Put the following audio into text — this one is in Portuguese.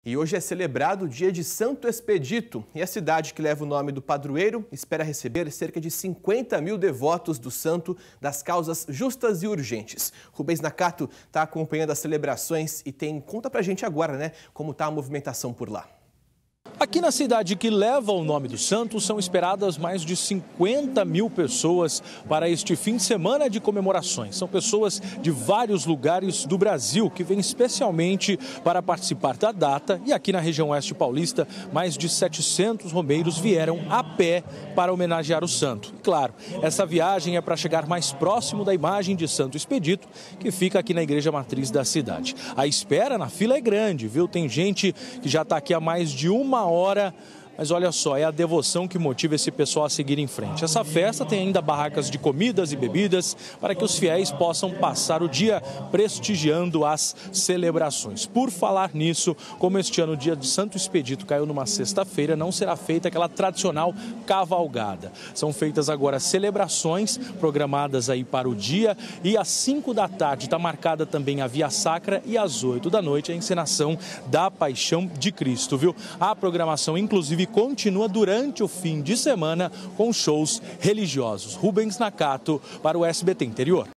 E hoje é celebrado o dia de Santo Expedito e a cidade que leva o nome do padroeiro espera receber cerca de 50 mil devotos do santo das causas justas e urgentes. Rubens Nakato está acompanhando as celebrações e conta pra gente agora, como está a movimentação por lá. Aqui na cidade que leva o nome do santo, são esperadas mais de 50 mil pessoas para este fim de semana de comemorações. São pessoas de vários lugares do Brasil que vêm especialmente para participar da data. E aqui na região oeste paulista, mais de 700 romeiros vieram a pé para homenagear o santo. E claro, essa viagem é para chegar mais próximo da imagem de Santo Expedito, que fica aqui na igreja matriz da cidade. A espera na fila é grande, viu? Tem gente que já está aqui há mais de uma hora, mas olha só, é a devoção que motiva esse pessoal a seguir em frente. Essa festa tem ainda barracas de comidas e bebidas para que os fiéis possam passar o dia prestigiando as celebrações. Por falar nisso, como este ano o dia de Santo Expedito caiu numa sexta-feira, não será feita aquela tradicional cavalgada. São feitas agora celebrações programadas aí para o dia e às 5 da tarde está marcada também a Via Sacra e às 8 da noite a encenação da Paixão de Cristo, viu? A programação, inclusive, continua durante o fim de semana com shows religiosos. Rubens Nakato para o SBT Interior.